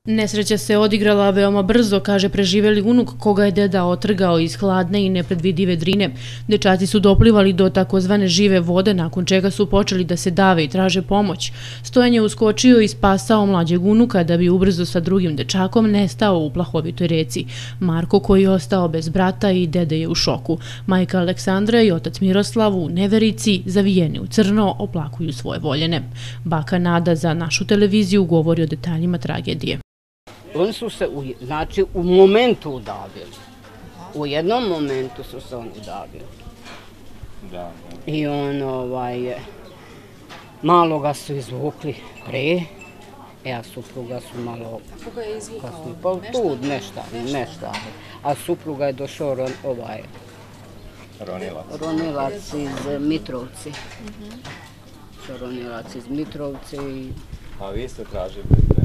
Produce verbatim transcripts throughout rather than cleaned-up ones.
Nesreća se odigrala veoma brzo, kaže preživeli unuk koga je deda otrgao iz hladne i nepredvidive Drine. Dečaci su doplivali do takozvane žive vode, nakon čega su počeli da se dave i traže pomoć. Stojan je uskočio i spasao mlađeg unuka da bi ubrzo sa drugim dečakom nestao u plahovitoj reci. Marko, koji je ostao bez brata, i dede je u šoku. Majka Aleksandra i otac Miroslav u neverici, zavijeni u crno, oplakuju svoje voljene. Baka Nada za našu televiziju govori o detaljima tragedije. Oni su se, u, znači, u momentu udavili. U jednom momentu su se oni udavili. Da, da. I on, ovaj, malo ga su izvukli pre, a supruga su malo... Supruga je izvukao Pa tu nešto, nešto. A supruga je došao ron, ovaj... Ronilac. Ronilac iz Mitrovci. Ronilac iz Mitrovci i... A vi ste tražili...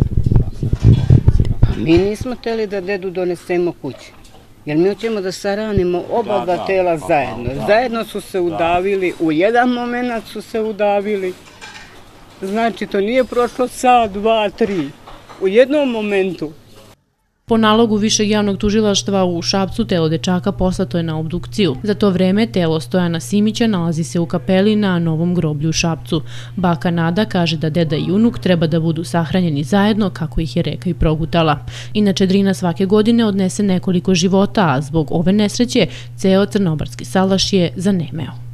Mi nismo htjeli da dedu donesemo kući, jer mi hoćemo da saranimo oba dva tela zajedno. Zajedno su se udavili, u jedan moment su se udavili. Znači, to nije prošlo sat, dva, tri. U jednom momentu. Po nalogu Višeg javnog tužilaštva u Šapcu telo dečaka poslato je na obdukciju. Za to vreme telo Stojana Simića nalazi se u kapeli na Novom groblju u Šapcu. Baka Nada kaže da deda i unuk treba da budu sahranjeni zajedno, kako ih je reka i progutala. Inače, Drina svake godine odnese nekoliko života, a zbog ove nesreće ceo crnobarski salaš je zanemeo.